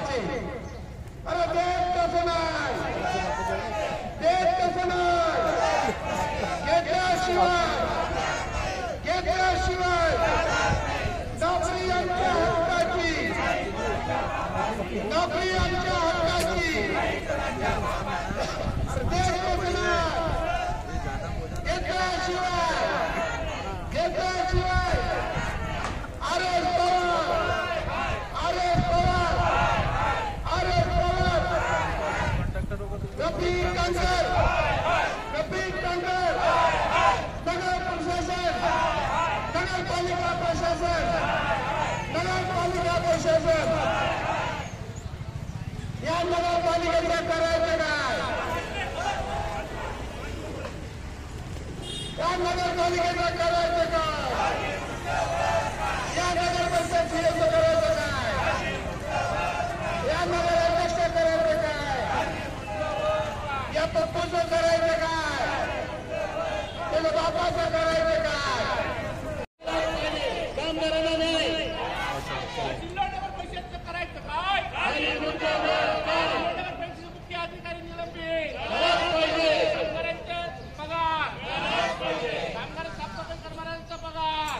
कामाची. अरे देत कसं नाही, देत कसं नाही, घेतल्याशिवाय नोकरी आमच्या हक्काची, नोकरी आमच्या हक्काची. देत कसं नाही, घेतल्याशिवाय अरे रफीक टांगर, नगर प्रशासन, नगरपालिका प्रशासन, या नगरपालिकेचं करायचं काय? या नगरपालिकेचं करायचं काय? या नगर पंचायतीचं करायचं काय? या नगर अध्यक्ष करायचं काय? या पप्पूचं करायचं काय? त्याच्या बापाचं करायचं काय? कामगारांना नाही, जिल्हा नगर परिषदचं करायचं काय? नगर परिषदेचे मुख्य अधिकारी निलंबित पाहिजे, कामगारांचा पगार कामगार सातबारा कर्मचाऱ्यांचा पगार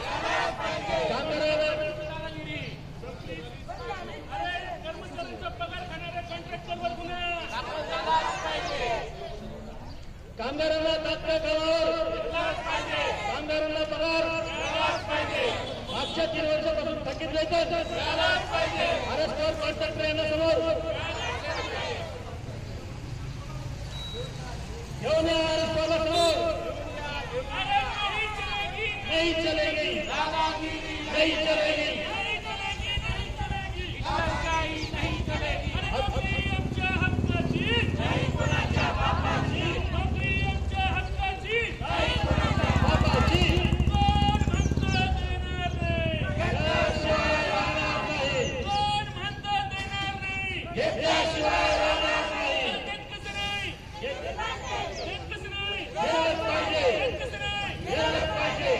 दादागिरी, अरे कर्मचाऱ्यांचा पगार खाणाऱ्या कॉन्ट्रॅक्टरवर गुन्हा दाखल झालाच पाहिजे. कामगारांना तात्काळ कामावर पाहिजे, कामगारांना पगार पाहिजे. मागच्या 3 वर्षापासून थकीत वेतन पाहिजे. अरेस्टवर कॉन्ट्रॅक्टर यांना समोर घेऊन या, अरेस्टरला समोर. नहीं चलेगी, नहीं चलेगी, नहीं चलेगी. नोकरी आमच्या हक्काची, नाही कोणाच्या बापाची. नोकरी आमच्या हक्काची, नाही कोणाच्या बापाची. कोण म्हणतं देणार नाही, घेतल्याशिवाय राहणार नाही. कोण म्हणतं देणार नाही, घेतल्याशिवाय राहणार नाही. देत कसं नाही, देत कसं नाही, देत पाहिजे, देत कसं नाही, देत पाहिजे.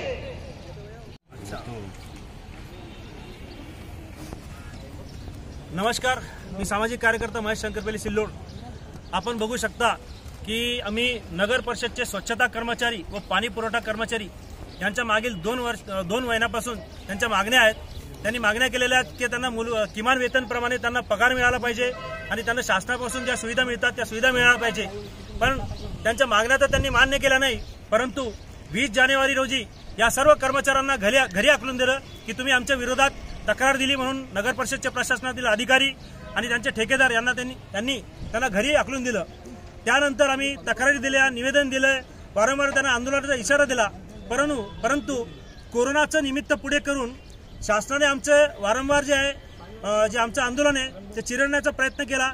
नमस्कार, मी सामाजिक कार्यकर्ता महेश शंकरपल्ली सिल्लोड. आपण बघू शकता की आम्ही नगर परिषदचे स्वच्छता कर्मचारी व पाणी पुरवठा कर्मचारी यांच्या मागील 2 महिन्यापासून त्यांच्या मागण्या आहेत. त्यांनी मागण्या केलेल्या आहेत की त्यांना किमान वेतनप्रमाणे त्यांना पगार मिळाला पाहिजे आणि त्यांना शासनापासून ज्या सुविधा मिळतात त्या सुविधा मिळाल्या पाहिजे. पण त्यांच्या मागण्या तर त्यांनी मान्य केल्या नाही, परंतु 20 जानेवारी रोजी या सर्व कर्मचाऱ्यांना घरी हाकलून दिलं की तुम्ही आमच्या विरोधात तक्रार दिली म्हणून नगर परिषदच्या प्रशासनातील अधिकारी आणि त्यांचे ठेकेदार यांना त्यांना घरी हाकलून दिलं. त्यानंतर आम्ही तक्रारी दिल्या, निवेदन दिलं, वारंवार त्यांना आंदोलनाचा इशारा दिला. परंतु कोरोनाचं निमित्त पुढे करून शासनाने आमचं वारंवार जे आमचं आंदोलन आहे ते चिरडण्याचा प्रयत्न केला.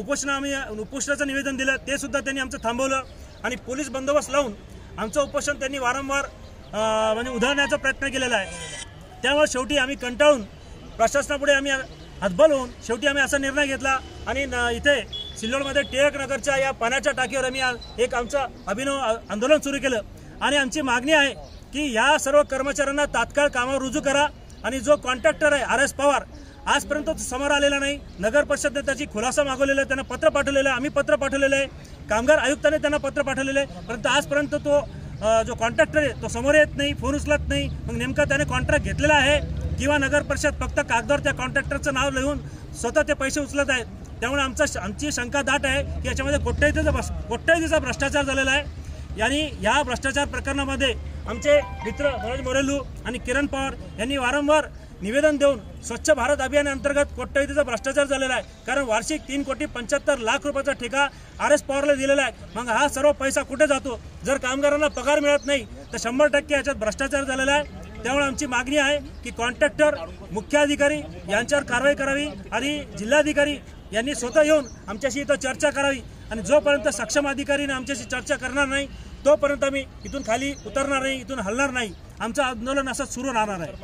उपोषणाचं निवेदन दिलं, ते सुद्धा त्यांनी आमचं थांबवलं आणि पोलीस बंदोबस्त लावून आमचं उपोषण त्यांनी वारंवार म्हणजे उधळण्याचा प्रयत्न केलेला आहे. त्यामुळे शेवटी आम्ही कंटाळून प्रशासनापुढे आम्ही हतबल होऊन शेवटी आम्ही असा निर्णय घेतला आणि इथे सिल्लोडमध्ये टिळक नगरच्या या पाण्याच्या टाकीवर आम्ही एक आमचं अभिनव आंदोलन सुरू केलं आणि आमची मागणी आहे की या सर्व कर्मचाऱ्यांना तात्काळ कामावर रुजू करा आणि जो कॉन्ट्रॅक्टर आहे RS पवार आजपर्यंत समोर आलेला नाही. नगर परिषदने त्याची खुलासा मागवलेला आहे, त्यांना पत्र पाठवलेलं आहे, आम्ही पत्र पाठवलेलं आहे, कामगार आयुक्ताने त्यांना पत्र पाठवलेलं आहे, परंतु आजपर्यंत तो जो कॉन्ट्रॅक्टर आहे तो समोर येत नाही, फोन उचलत नाही. मग नेमका त्याने कॉन्ट्रॅक्ट घेतलेला आहे किंवा नगर परिषद फक्त कागदावर त्या कॉन्ट्रॅक्टरचं नाव लिहून स्वतः ते पैसे उचलत आहेत. त्यामुळे आमची शंका दाट आहे की याच्यामध्ये कोट्यवधीचा भ्रष्टाचार झालेला आहे. आणि या भ्रष्टाचार प्रकरणामध्ये आमचे मित्र मनोज मोरेलू आणि किरण पवार यांनी वारंवार निवेदन देऊन स्वच्छ भारत अभियानाअंतर्गत कोट्यवधीचा भ्रष्टाचार झालेला आहे. कारण वार्षिक 3,75,00,000 रुपयाचा ठेका RS पवारला दिलेला आहे. मग हा सर्व पैसा कुठे जातो? जर कामगारांना पगार मिळत नाही तर 100% याच्यात भ्रष्टाचार झालेला आहे. त्यामुळे आमची मागणी आहे की कॉन्ट्रॅक्टर, मुख्याधिकारी यांच्यावर कारवाई करावी आणि जिल्हाधिकारी यांनी स्वतः येऊन आमच्याशी इथं चर्चा करावी. आणि जोपर्यंत सक्षम अधिकारीने आमच्याशी चर्चा करणार नाही तोपर्यंत आम्ही इथून खाली उतरणार नाही, इथून हलणार नाही. आमचं आंदोलन असं सुरू राहणार आहे.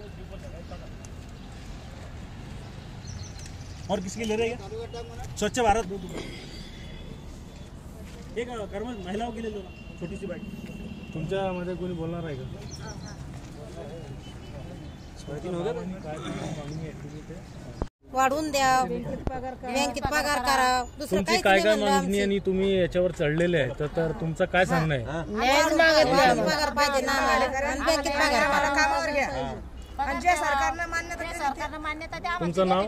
और किसकी ले रहे हैं? स्वच्छ भारत एक महिलाओं के लिए लो ना, छोटी सी बाइक. तुमच्यामध्ये कोणी बोलणार आहे का? वाढवून द्या, बँकेत पगार करा, दुसरं तुमची काहीच काय नाही काय म्हणलं मागणी आमची. आणि तुम्ही याच्यावर चढलेले आहे तर तुमचं काय सांगणं आहे? वाढवून पगार पाहिजे ना आम्हाला आणि बँकेत पगार करा. कामावर घ्या आणि जे सरकारनं मान्यता द्या. तुमचं नाव?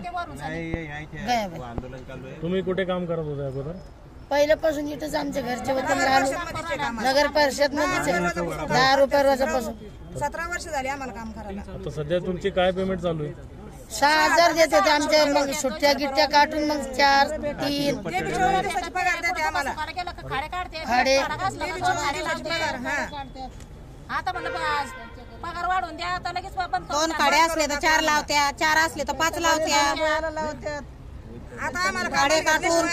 गायब. तुम्ही कुठे काम करत होते अगोदर? पहिल्यापासून इथंच आमच्या घरचे होते, नगर परिषद मध्ये 10 रुपये रोजापासून 17 वर्ष झाली आम्हाला काम करायला. आता सध्या तुमची काय पेमेंट चालू आहे? 6,000 देते ते आमच्या, मग सुट्ट्या गिट्ट्या काढून मग 4, 3 जे बी 14 दिवसाची पगार देते आम्हाला. खाडे आता म्हणलं पगार वाढवून द्या, आता लगेच आपण 2 खाडे असले तर 4 लावत्या, 4 असले तर 5 लावत्या. आता आम्हाला खाडे काटून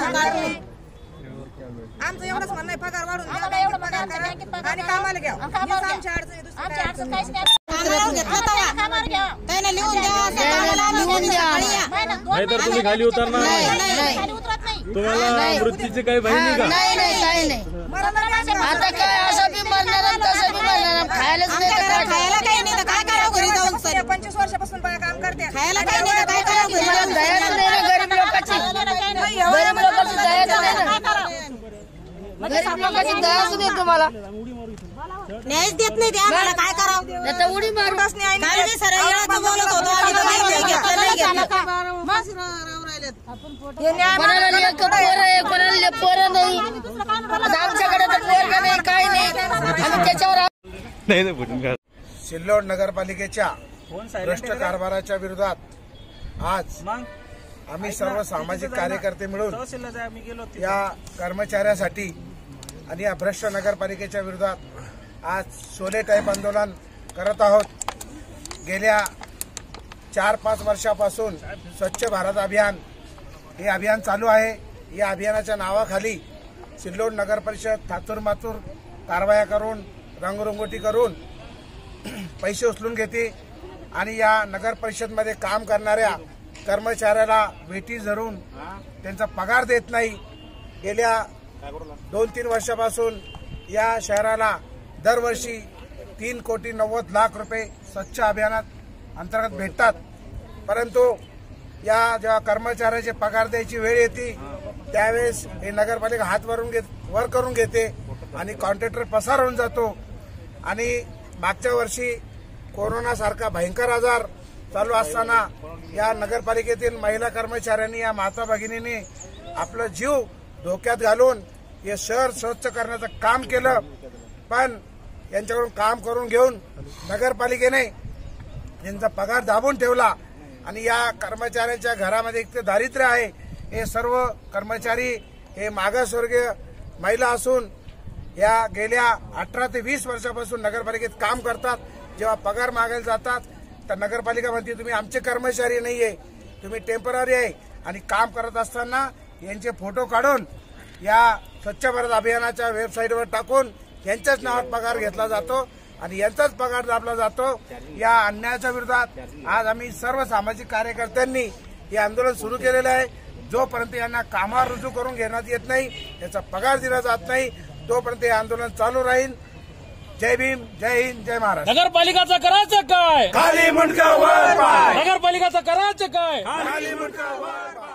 आमचं एवढंच म्हणणं आहे, पगार वाढून द्या, आम्हाला एवढं पगार पगार करा बँकेत पगार आणि करा. कामाला घ्या. आणि कामाला हीच घ्या. आमची अडचण आहे, दुसरी आमची काय अडचण अडचण काहीच नाही. नाही. कामावर घ्या. त्याला लिहून द्या, नाहीतर तुम्ही खाली उतरणार नाही. खाली उतरत नाही. तुम्हाला मृत्यूची काही भय नाही का? नाही काही नाही. आता काय असं बी मरणार तसं बी मरणार, खायलाच नाही तर काय खायला काही नाही तर काय करावं घरी जाऊन? 25 वर्षापासून बाया काम करते. खायला काही नाही तर काय करावं घरी जाऊन? दयाच नाही ना गरीब लोकांची, गरीब लोकांची दयाच नाही ना, गरीब लोकांची दयाच नाही तुम्हाला, न्यायच देत नाही ते आम्हाला, काय करावं? आता उडी मारू काय नाही. सर येळाचं बोलत होतो आम्ही, तर नाही घेतलं, नाही घेतलं. कोणाला लेकरं पोरं आहे, कोणाला पोरं नाही. आता आमच्याकडे तर पोरं नाही, काही नाही. आम्ही त्याच्यावर सिल्लोड नगरपालिकेच्या भ्रष्ट कारभाराच्या विरोधात आज आम्ही सर्व सामाजिक कार्यकर्ते मिळून या कर्मचाऱ्यासाठी आणि या भ्रष्ट नगरपालिकेच्या विरोधात आज शोले टाईप आंदोलन करत आहोत. गेल्या 4-5 वर्षापासून स्वच्छ भारत अभियान हे अभियान चालू आहे. या अभियानाच्या नावाखाली सिल्लोड नगर परिषद थातूर-मातूर कारवाया करून, रंगरंगोटी करून पैसे उचलून घेते आणि या नगर परिषदमध्ये काम करणाऱ्या कर्मचाऱ्याला वेठी धरून त्यांचा पगार देत नाही. गेल्या 2-3 वर्षापासून या शहराला दरवर्षी 3,90,00,000 रुपये स्वच्छ अभियानात अंतर्गत भेटतात. परंतु या जेव्हा कर्मचाऱ्याचे पगार द्यायची वेळ येते त्यावेळेस हे नगरपालिका हात वर करून घेते आणि कॉन्ट्रॅक्टर पसार होऊन जातो. आणि मागच्या वर्षी कोरोनासारखा भयंकर आजार चालू असताना या नगरपालिकेतील महिला कर्मचाऱ्यांनी, या माता भगिनींनी आपला जीव धोक्यात घालून हे शहर स्वच्छ करण्याचं काम केलं. पण यांच्याकडून काम करून घेऊन नगरपालिकेने यांचा पगार दाबून ठेवला आणि या कर्मचाऱ्यांच्या घरामध्ये एक ते दारिद्र्य आहे. हे सर्व कर्मचारी हे मागासवर्गीय महिला असून या गेल्या 18 ते 20 वर्षापासून नगरपालिकेत काम करतात. जेव्हा पगार मागायला जातात तर नगरपालिका म्हणते तुम्ही आमचे कर्मचारी नाहीये, तुम्ही टेम्पररी आहे. आणि काम करत असताना यांचे फोटो काढून या स्वच्छ भारत अभियानाच्या वेबसाईटवर टाकून यांच्याच नावात पगार घेतला जातो आणि यांचाच पगार दाबला जातो. या अन्यायाच्या विरोधात आज आम्ही सर्व सामाजिक कार्यकर्त्यांनी हे आंदोलन सुरू केलेलं आहे. जोपर्यंत यांना कामावर रुजू करून घेण्यात येत नाही, याचा पगार दिला जात नाही, तोपर्यंत हे आंदोलन चालू राहील. जय भीम, जय हिंद, जय महाराष्ट्र. नगरपालिकाचं करायचं काय? खाली मुंडका वर पाय. नगरपालिकाचं करायचं काय? खाली मुंडका वर पाय.